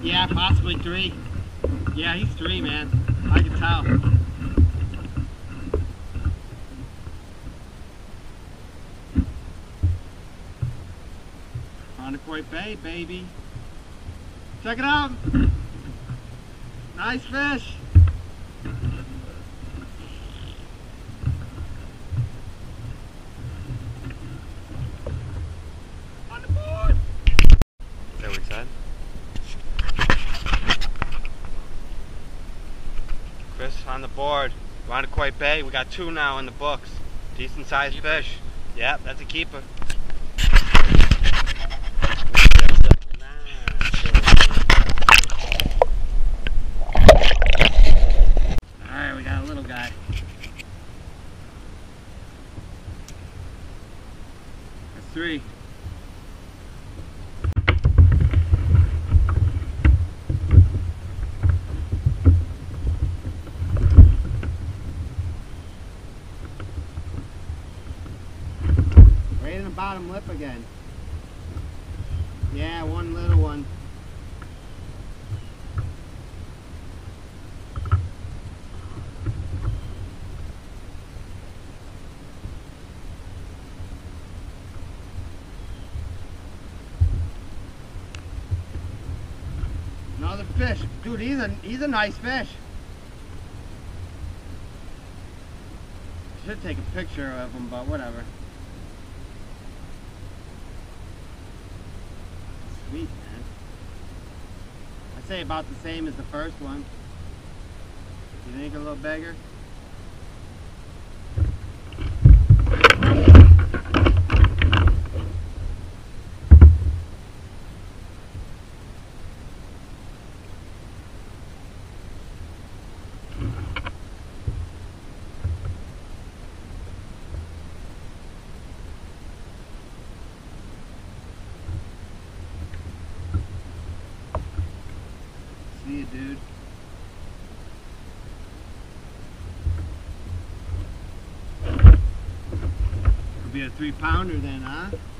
Yeah, possibly 3. Yeah, he's 3, man. I can tell. Irondequoit Bay, baby. Check it out. Nice fish. On the board. Is that what he said? Chris on the board. Irondequoit Bay. We got 2 now in the books. Decent sized fish. Yep, that's a keeper. Alright, we got a little guy. That's 3. Right in the bottom lip again. Yeah, one little one. Another fish. Dude, he's a nice fish. Should take a picture of him, but whatever. Sweet, man. I'd say about the same as the first one. You think a little bigger? See you, dude. Could be a 3-pounder then, huh?